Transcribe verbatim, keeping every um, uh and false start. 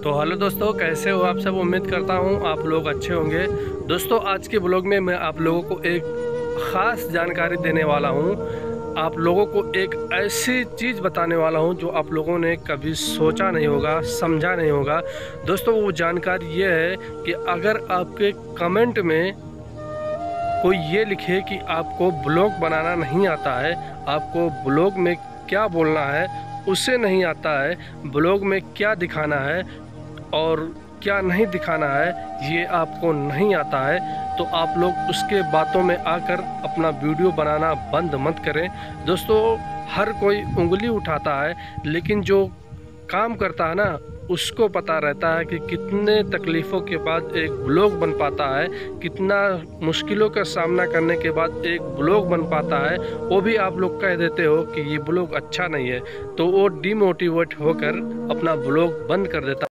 तो हेलो दोस्तों, कैसे हो आप सब। उम्मीद करता हूँ आप लोग अच्छे होंगे। दोस्तों, आज के ब्लॉग में मैं आप लोगों को एक ख़ास जानकारी देने वाला हूँ। आप लोगों को एक ऐसी चीज़ बताने वाला हूँ जो आप लोगों ने कभी सोचा नहीं होगा, समझा नहीं होगा। दोस्तों, वो जानकारी ये है कि अगर आपके कमेंट में कोई ये लिखे कि आपको ब्लॉग बनाना नहीं आता है, आपको ब्लॉग में क्या बोलना है उसे नहीं आता है, ब्लॉग में क्या दिखाना है और क्या नहीं दिखाना है ये आपको नहीं आता है, तो आप लोग उसके बातों में आकर अपना वीडियो बनाना बंद मत करें। दोस्तों, हर कोई उंगली उठाता है, लेकिन जो काम करता है ना उसको पता रहता है कि कितने तकलीफ़ों के बाद एक ब्लॉग बन पाता है, कितना मुश्किलों का सामना करने के बाद एक ब्लॉग बन पाता है। वो भी आप लोग कह देते हो कि ये ब्लॉग अच्छा नहीं है, तो वो डिमोटिवेट होकर अपना ब्लॉग बंद कर देता है।